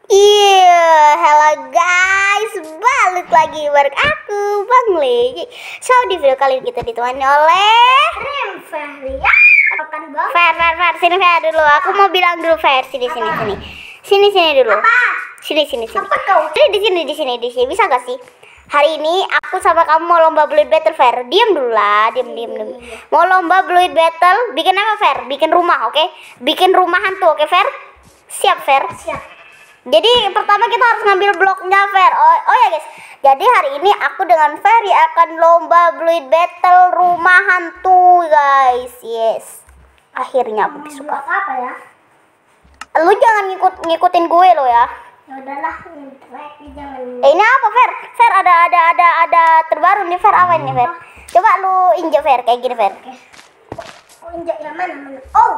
Iya, hello guys, balik lagi bareng aku, Bang Le. So, di video kali ini kita ditemani oleh Fer ya. Akan Bang. Fer, sini Fer dulu. Aku mau bilang dulu Fer, sini dulu. Apa? Sini. Apa kau? Di sini. Bisa gak sih? Hari ini aku sama kamu mau lomba Bluid Battle Fer. Diam dulu lah, diam. Mau lomba Bluid Battle, bikin apa Fer? Bikin rumah, oke? Bikin rumah hantu, oke Fer? Siap Fer? Siap. Jadi pertama kita harus ngambil bloknya Fer. Oh ya guys. Jadi hari ini aku dengan Ferry akan lomba Bluid Battle rumah hantu guys. Yes. Akhirnya aku Blok suka. apa ya? Lu jangan ngikutin gue lo ya. Ya udahlah, track jangan. Ini apa Fer? Fer ada terbaru nih Fer. Apa ini Fer? Coba lu injek Fer kayak gini Fer. Oh, injak yang mana? Oh.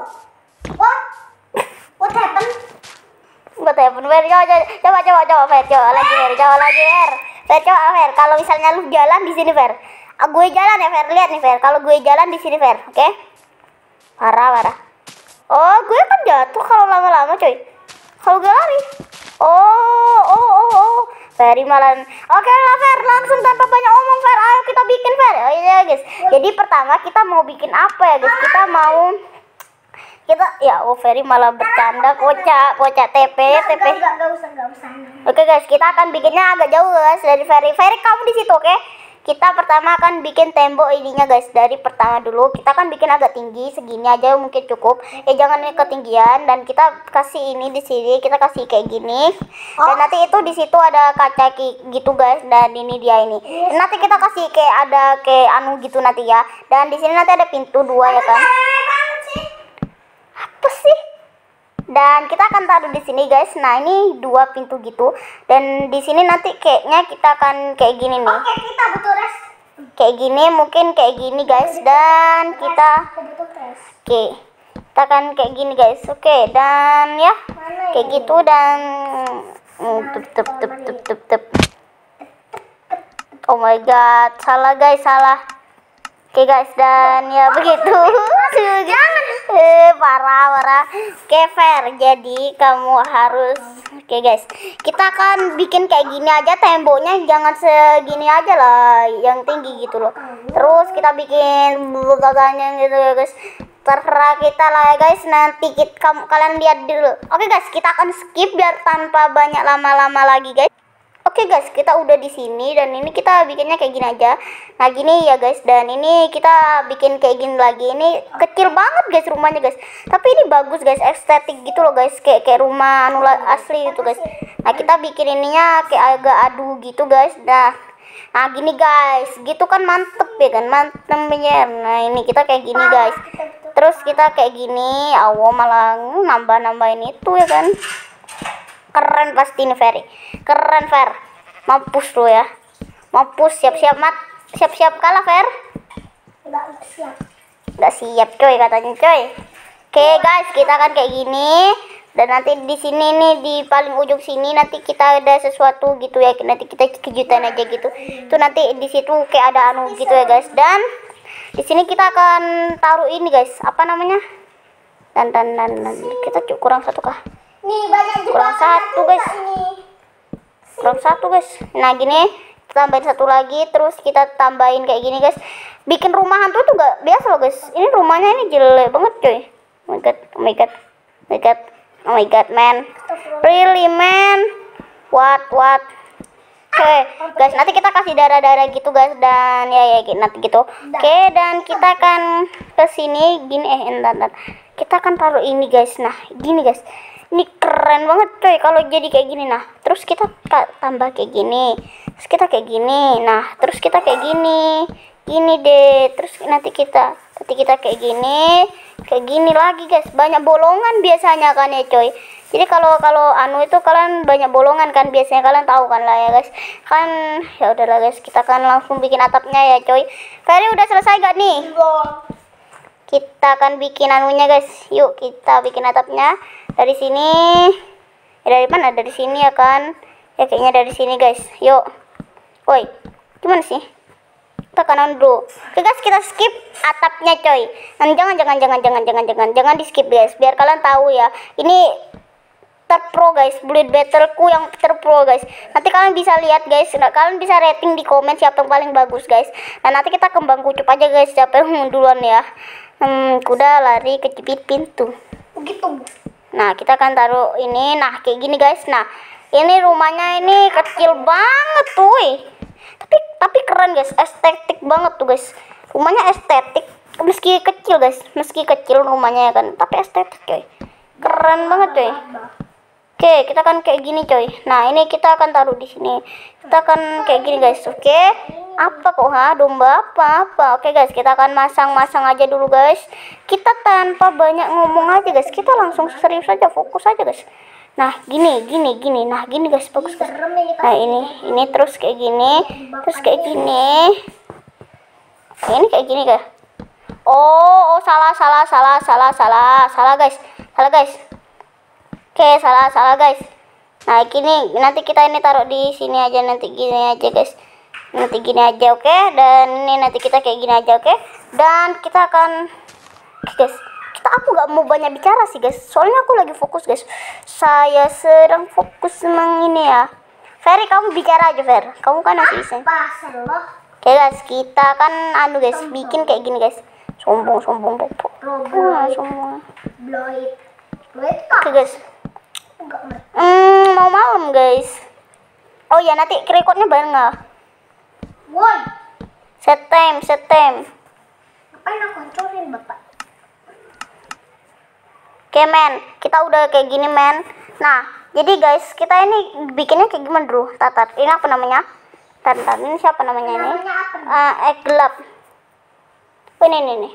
What happened? Gue telepon Fer. Coba Fer. Coba lagi Fer. Fer coba Fer. Kalau misalnya lu jalan di sini Fer. Gue jalan ya Fer. Lihat nih Fer. Kalau gue jalan di sini Fer. Oke? Parah. Oh, gue kan jatuh kalau lama-lama coy. Kalau gue lari. Oh. Ferry malah. Oke lah Fer. Langsung tanpa banyak omong Fer. Ayo kita bikin Fer. Oh iya guys. Jadi pertama kita mau bikin apa ya guys? Ferry malah bercanda kocak TP. Enggak usah. Oke guys, kita akan bikinnya agak jauh guys dari Ferry. Ferry kamu di situ, oke? Kita pertama akan bikin tembok ininya guys. Dari pertama dulu kita akan bikin agak tinggi, segini aja mungkin cukup. Jangan ketinggian, dan kita kasih ini di sini, kita kasih kayak gini. Dan nanti itu di situ ada kaca gitu guys, dan ini dia ini. Dan nanti kita kasih kayak ada kayak anu gitu nanti ya. Dan di sini nanti ada pintu 2 ya kan? Apa sih? Dan kita akan taruh di sini guys. Nah, ini 2 pintu gitu. Dan di sini nanti kayaknya kita akan kayak gini nih. Oke, kita butuh res. Kayak gini, mungkin kayak gini guys. Dan kita butuh res. kita akan kayak gini guys. Oke, dan ya kayak gitu dan tup. Oh my god, salah guys, salah. Oke guys, dan ya begitu. Jangan. Parah. Oke Fer, jadi kamu harus. Oke guys, kita akan bikin kayak gini aja temboknya, jangan segini aja lah, yang tinggi gitu loh. Terus kita bikin bugaganya gitu ya guys. Terserah kita lah ya guys. Nanti kalian lihat dulu. Oke guys, kita akan skip biar tanpa banyak lama-lama lagi guys. Oke guys, kita udah di sini dan ini kita bikinnya kayak gini aja. Nah gini ya guys, dan ini kita bikin kayak gini lagi. Ini kecil banget guys rumahnya guys. Tapi ini bagus guys, estetik gitu loh guys, kayak rumah asli gitu guys. Nah kita bikin ininya kayak agak adu gitu guys. Nah gini guys, gitu kan mantep ya kan, mantep ya. Nah ini kita kayak gini guys. Terus kita kayak gini, malah nambah-nambahin itu ya kan. Keren pasti nih Ferry. Keren Fer. Mampus lo ya. Mampus, siap-siap kalah Fer. Enggak siap coy katanya coy. Oke guys, kita akan kayak gini. Dan nanti di sini nih, di paling ujung sini nanti kita ada sesuatu gitu ya. Nanti kita kejutan aja gitu. Itu nanti di situ kayak ada anu gitu ya guys. Dan di sini kita akan taruh ini guys. Apa namanya? Dan kita kurang 1 kah? Nih banyak juga. Kurang satu guys. Nah gini, kita tambahin 1 lagi, terus kita tambahin kayak gini guys. Bikin rumah hantu tuh gak biasa loh guys. Ini rumahnya ini jelek banget coy. Oh my god man. Really man. What? Oke guys, nanti kita kasih darah gitu guys. Dan ya nanti gitu. Oke, dan kita akan ke sini gini entar. Kita akan taruh ini guys. Nah gini guys, ini keren banget coy kalau jadi kayak gini. Nah terus kita tambah kayak gini, terus kita kayak gini, nah terus kita kayak gini deh. Terus nanti kita kayak gini lagi guys. Banyak bolongan biasanya kan ya coy. Jadi kalau anu itu kalian banyak bolongan kan biasanya, kalian tahu kan lah ya guys. Kan ya udahlah guys, kita akan langsung bikin atapnya ya coy. Ferry udah selesai gak nih? Kita akan bikin anunya guys. Yuk kita bikin atapnya. Dari sini. Dari mana? Dari sini ya kan? Ya kayaknya dari sini guys. Yuk. Woi, gimana sih? Kita kanan dulu. Oke guys, kita skip atapnya coy. Jangan di skip guys. Biar kalian tahu ya. Ini terpro guys, bullet battleku yang terpro guys. Nanti kalian bisa lihat guys, kalian bisa rating di komen siapa yang paling bagus guys. Dan nanti kita kembang kucup aja guys, siapa yang duluan ya. Kuda lari kejepit pintu. Begitu. Nah, kita akan taruh ini. Nah, kayak gini guys. Nah, ini rumahnya ini kecil banget tuh. Tapi keren guys, estetik banget tuh guys. Rumahnya estetik, meski kecil guys, meski kecil rumahnya ya kan, tapi estetik coy. Keren banget coy. Oke, kita akan kayak gini coy. Nah, ini kita akan taruh di sini. Kita akan kayak gini guys. Oke. Apa kok domba apa? Oke guys, kita akan masang aja dulu guys. Kita tanpa banyak ngomong aja guys. Kita langsung serius aja, fokus aja guys. Nah, gini. Nah, gini guys, bagus guys. Nah, ini terus kayak gini, terus kayak gini. Oke, ini kayak gini guys. Oh, salah guys. Oke, salah guys. Nah, gini nanti kita ini taruh di sini aja, nanti gini aja guys. Nanti gini aja, oke? Dan ini nanti kita kayak gini aja, oke? Dan kita akan guys, aku gak mau banyak bicara sih guys, soalnya aku lagi fokus guys. Saya sedang fokus memang ini ya. Ferry, kamu bicara aja Fer, kamu kan asisten. Oke guys, kita kan guys, bikin kayak gini guys. Sombong popo. Sombong. Oke guys. Mau malam guys. Oh ya, nanti recordnya bareng nggak? Woi. Set time. Ngapain aku hancurin bapak? Oke men, kita udah kayak gini men. Nah, jadi guys, kita ini bikinnya kayak gimana dulu? Tatar, ini apa namanya? Tatar, ini siapa namanya ini? Egg gelap. Oh, ini.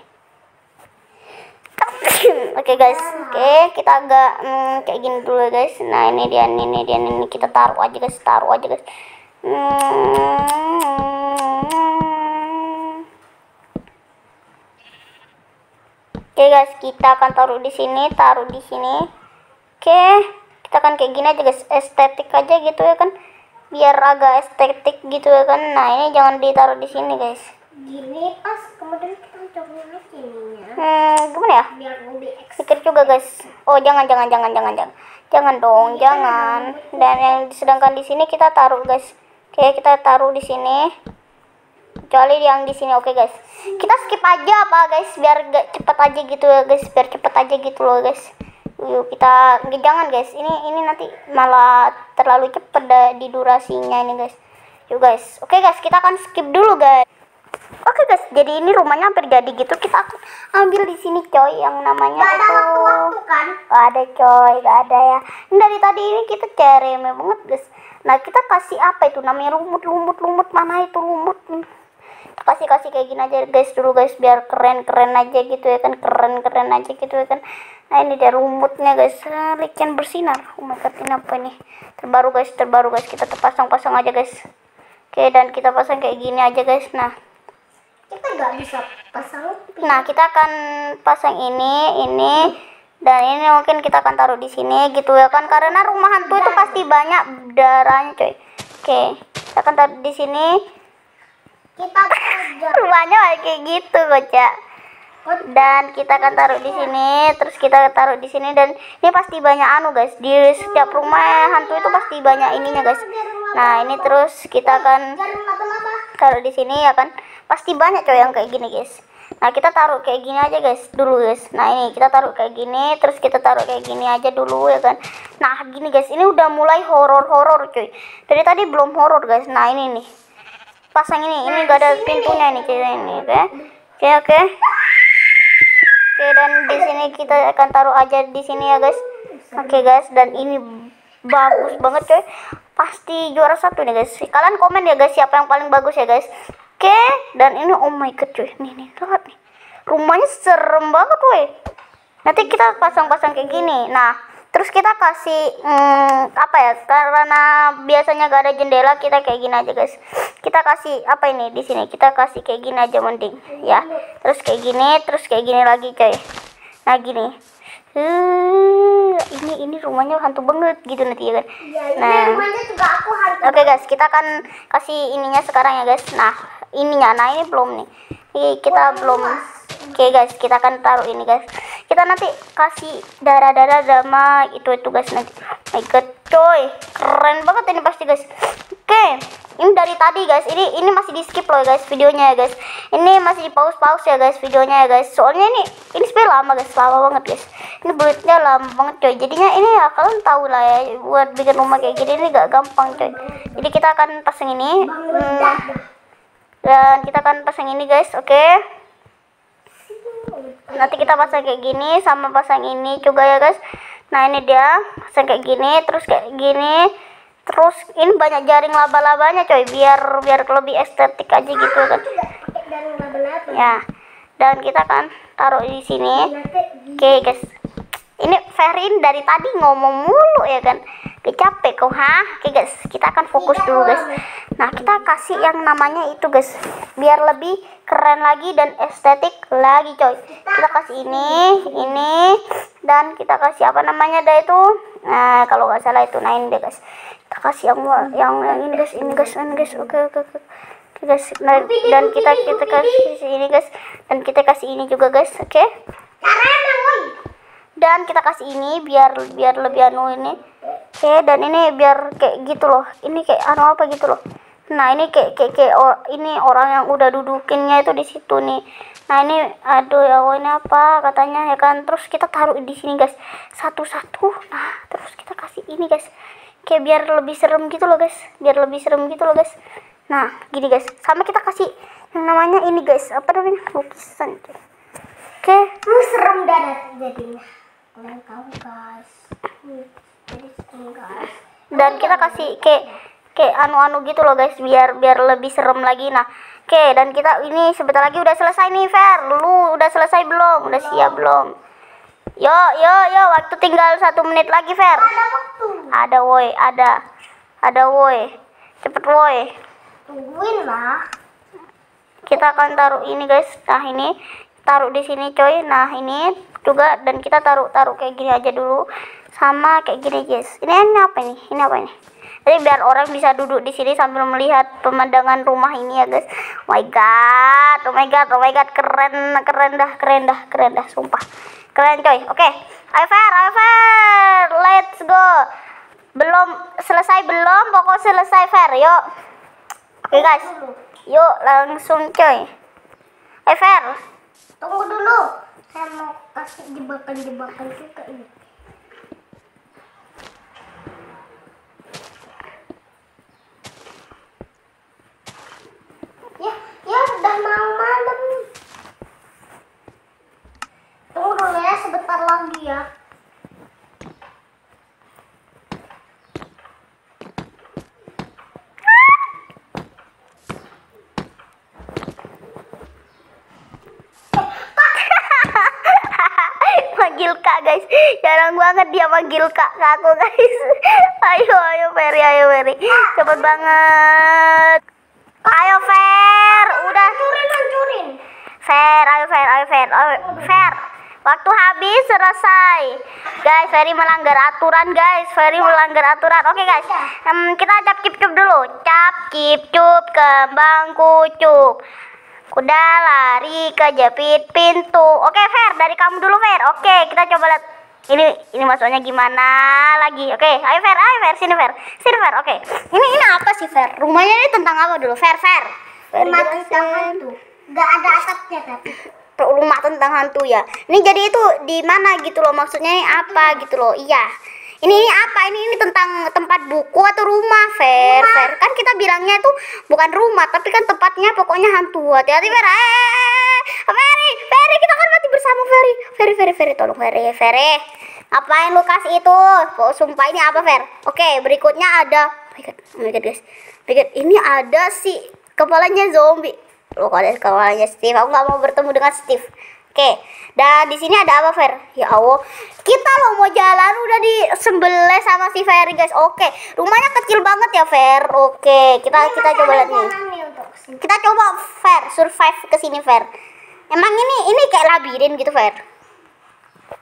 Oke guys, oke kita agak kayak gini dulu guys. Nah, ini dia kita taruh aja guys. Oke guys, kita akan taruh di sini. Oke, kita akan kayak gini aja guys, estetik aja gitu ya kan, biar agak estetik gitu ya kan. Nah, ini jangan ditaruh di sini guys. Gini pas kemudian kita coba sininya. Gimana ya? Biar lebih Pikir juga guys. Oh, jangan dong, jangan. Dan yang sedangkan di sini kita taruh guys. Oke, kita taruh di sini. Kecuali yang di sini, oke guys. Kita skip aja apa guys, biar gak cepet aja gitu ya guys, biar cepet aja gitu loh guys. Yuk kita jangan guys, ini nanti malah terlalu cepet di durasinya ini guys. Yuk guys, oke guys, kita akan skip dulu guys. Oke guys, jadi ini rumahnya hampir jadi gitu. Kita akan ambil di sini coy, yang namanya gak ada waktu kan? Gak ada coy, gak ada ya. Ini dari tadi ini kita cereme banget guys. Nah, kita kasih apa itu namanya, lumut mana itu lumut? Kasih kayak gini aja guys dulu guys, biar keren aja gitu ya kan, keren aja gitu ya kan. Nah, ini dia rumutnya guys, licin bersinar. Oh my god, ini apa ini? Terbaru guys, kita pasang aja guys. Oke, dan kita pasang kayak gini aja guys. Nah, Kita nggak bisa pasang. nah kita akan pasang ini dan ini mungkin kita akan taruh di sini gitu ya kan, karena rumah hantu itu pasti banyak darahnya coy. Oke, kita akan taruh di sini. Kita kerja. Rumahnya kayak gitu kocak. Dan kita akan taruh di sini, terus kita taruh di sini, dan ini pasti banyak guys. Di setiap rumah hantu itu pasti banyak ininya guys. Nah, ini terus kita akan Jarum laba-laba. taruh di sini ya kan. Pasti banyak coy yang kayak gini guys. Nah, kita taruh kayak gini aja guys dulu guys. Nah, ini kita taruh kayak gini, terus kita taruh kayak gini aja dulu ya kan. Nah, gini guys, ini udah mulai horor coy. Dari tadi belum horor guys. Nah, ini nih. Pasang ini gak ada pintunya nih kayak ini, oke. Oke, dan di sini kita akan taruh aja di sini ya guys. Oke guys, dan ini bagus banget coy. Pasti juara 1 nih guys. Kalian komen ya guys siapa yang paling bagus ya guys. Oke, dan ini oh my god coy. Nih, lihat nih. Rumahnya serem banget coy. Nanti kita pasang kayak gini. Nah, terus kita kasih apa ya? Karena biasanya gak ada jendela, kita kayak gini aja guys. Kita kasih apa ini di sini? Kita kasih kayak gini aja mending ya. Terus kayak gini lagi coy. Nah, gini. Ini rumahnya hantu banget gitu nanti ya kan. Nah, rumahnya juga aku hantu. Oke guys, kita akan kasih ininya sekarang ya guys. Nah, ini belum nih. Kita belum. Oke guys, kita akan taruh ini guys. kita nanti kasih darah sama itu guys nanti. My god coy, keren banget ini pasti guys. Oke, ini dari tadi guys, ini masih di skip loh guys videonya ya guys. Ini masih di pause ya guys videonya ya guys. Soalnya ini sebenarnya lama guys, lama banget guys. Ini buatnya lama banget coy. Jadinya ini ya kalian tahu lah ya, buat bikin rumah kayak gini ini gak gampang coy. Jadi kita akan pasang ini. Dan kita akan pasang ini guys, oke. Nanti kita pasang kayak gini sama pasang ini juga ya guys. Nah ini dia pasang kayak gini, terus kayak gini, terus ini banyak jaring laba-labanya coy, biar lebih estetik aja gitu kan. Ya, dan kita akan taruh di sini. Oke guys, ini Ferin dari tadi ngomong mulu ya kan, capek kok Oke guys, kita akan fokus dulu guys. Nah kita kasih yang namanya itu guys, biar lebih keren lagi dan estetik lagi coy. Kita kasih ini dan kita kasih apa namanya dah itu. Nah kalau nggak salah itu, nah ini deh guys, kita kasih yang ini guys. Oke guys. Nah, dan kita kasih ini guys, dan kita kasih ini juga guys, oke. Dan kita kasih ini biar lebih anu ini. Oke, dan ini biar kayak gitu loh. Ini kayak anu apa gitu loh. Nah, ini kayak ini orang yang udah dudukinnya itu di situ nih. Nah, ini aduh ya Allah, ini apa katanya ya kan. Terus kita taruh di sini guys, satu-satu. Nah, terus kita kasih ini guys. Kayak biar lebih serem gitu loh guys. Nah, gini guys. Sama kita kasih yang namanya ini guys. Apa namanya? Lukisan. Oke. Serem dadat jadinya. Kalian tahu guys. Dan kita kasih kayak anu gitu loh guys, biar lebih serem lagi. Nah, oke, dan kita ini sebentar lagi udah selesai nih Fer. Lu udah selesai belum? Udah siap belum? Yo, waktu tinggal 1 menit lagi Fer. Ada waktu. Ada woi. Cepet woi. Tungguin lah. Kita akan taruh ini guys. Nah, ini taruh di sini coy. Nah, ini juga, dan kita taruh kayak gini aja dulu. Sama kayak gini guys. Ini apa ini? Jadi biar orang bisa duduk di sini sambil melihat pemandangan rumah ini ya guys. Oh my god, keren dah, sumpah. Keren coy. Oke. Ayo Fer, let's go. Belum selesai belum? Pokok selesai Fer, yuk. Oke guys. Yuk langsung coy. Ayo Fer. Tunggu dulu. Saya mau kasih jebakan juga ini. Ya udah mau malam. Tunggu dulu ya, sebentar lagi ya. Manggil kak guys, jarang banget dia manggil kak ke aku guys. Ayo Ferry, cepet banget. Ayo Fer, udah Hancurin. Fer, ayo Fer. Waktu habis, selesai. Guys, Ferry melanggar aturan guys. Oke guys, kita cap kip dulu. Cap kip cup, kembang kucup. Kuda lari kejepit pintu. Oke Fer, dari kamu dulu Fer. Oke, kita coba lihat ini masuknya gimana lagi. Oke, ayo Fer, sini Fer. Oke, ini apa sih Fer? Rumahnya ini tentang apa dulu Fer? Rumah tentang hantu. Gak ada atapnya tapi. Rumah tentang hantu ya. Ini jadi itu di mana gitu loh? Maksudnya ini apa gitu loh? Iya. Ini apa? Ini tentang tempat buku atau rumah, Fer? Kan kita bilangnya itu bukan rumah, tapi kan tempatnya pokoknya hantu. Hati-hati, Fer. Ferry, kita kan mati bersama, Ferry. Tolong, Ferry. Apain lu kasih itu? Kok sumpah ini apa, Fer? Oke, berikutnya ada. Oh my god, guys. Ini ada si kepalanya zombie. Loh, kalau ada kepalanya Steve, aku nggak mau bertemu dengan Steve. Oke, dan di sini ada apa, Fer? Ya Allah, kita loh mau jalan udah disembelih sama si Ferry, guys. Oke, rumahnya kecil banget ya, Fer. Oke, kita coba lihat nih. Kita coba, Fer, survive ke sini, Fer. Emang ini kayak labirin gitu, Fer?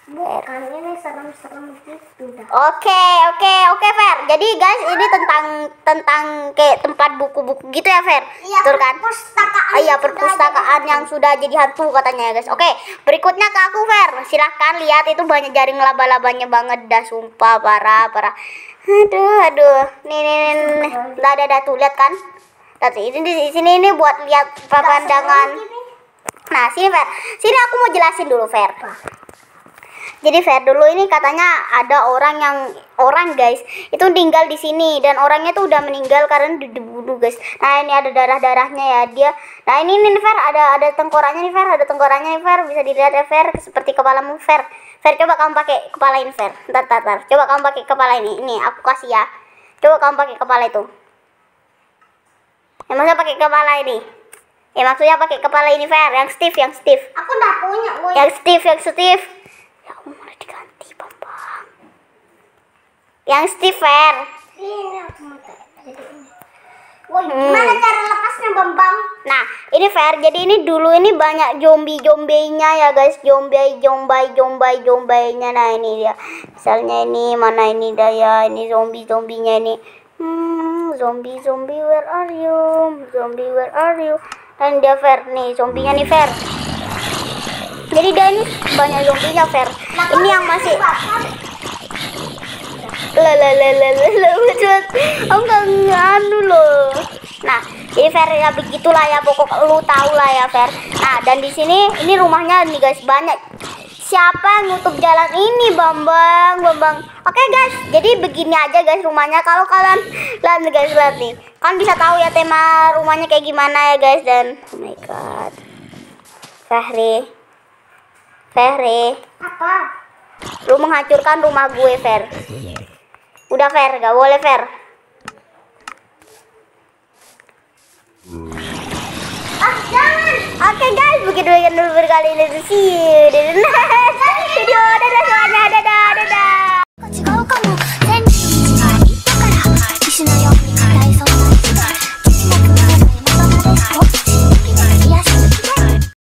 Bukan, ini serem-serem gitu dah. Oke, Fer. Jadi guys, ini tentang kayak tempat buku-buku gitu ya, Fer. Iya, betul kan? perpustakaan. Iya, perpustakaan yang sudah jadi hantu katanya ya, guys. Oke, berikutnya ke aku, Fer. Silahkan lihat, itu banyak jaring laba-labanya banget dah, sumpah parah. Aduh. Nih. Dah tuh, lihat kan? Tadi di sini ini buat lihat pemandangan. Nah, sini, Fer. Sini aku mau jelasin dulu, Fer. Jadi Fer, dulu ini katanya ada orang guys, itu tinggal di sini dan orangnya tuh udah meninggal karena dibunuh, guys. Nah, ini ada darah-darahnya ya dia. Nah, ini nih Fer, ada tengkoraknya nih Fer, bisa dilihat ya Fer, seperti kepalamu Fer. Fer, coba kamu pakai kepala ini Fer. Bentar. Coba kamu pakai kepala ini. Ini aku kasih ya. Coba kamu pakai kepala itu. Maksudnya pakai kepala ini. Maksudnya pakai kepala ini Fer, yang Steve. Aku udah punya, woy. Yang Steve. Ya aku malah diganti, Bambang. Yang Steve, Fer. Ini aku mau jadi ini. Woi, gimana cara lepasnya, Bambang? Nah, ini Fer. Jadi ini dulu ini banyak zombie-zombinya ya, guys. Zombie-nya. Nah, ini dia. Misalnya ini mana ini dah ya. Ini zombie-zombinya ini. Zombie, where are you? Dan dia Fer, nih zombinya nih Fer. Jadi dia ini banyak zombinya Fer. Ini yang masih aku nggak nganu loh. Nah, jadi Fer ya begitulah ya, pokok lu tahu lah ya Fer. Nah, dan di sini ini rumahnya nih guys, banyak. Siapa yang nutup jalan ini, Bambang? Oke guys, jadi begini aja guys rumahnya. Kalau kalian guys lihat nih, kan bisa tahu ya tema rumahnya kayak gimana ya guys. Dan oh my god, Fahri, Apa? lu menghancurkan rumah gue, Fer. Udah Fer, gak boleh Fer. Jangan. Oke guys, begitu dulu kali ini. See you. Dadah semuanya, dadah.